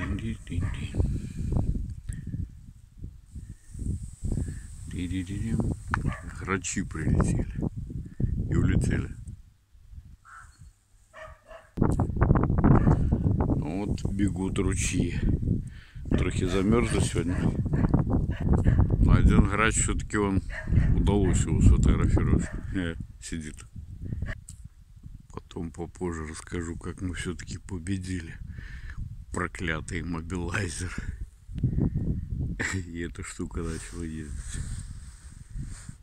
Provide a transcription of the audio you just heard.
Грачи прилетели и улетели. Вот бегут ручьи. Трохи замерзли сегодня. Но один грач все-таки удалось его сфотографировать. Сидит. Потом попозже расскажу, как мы все-таки победили. Проклятый мобилайзер. И эта штука начала ездить.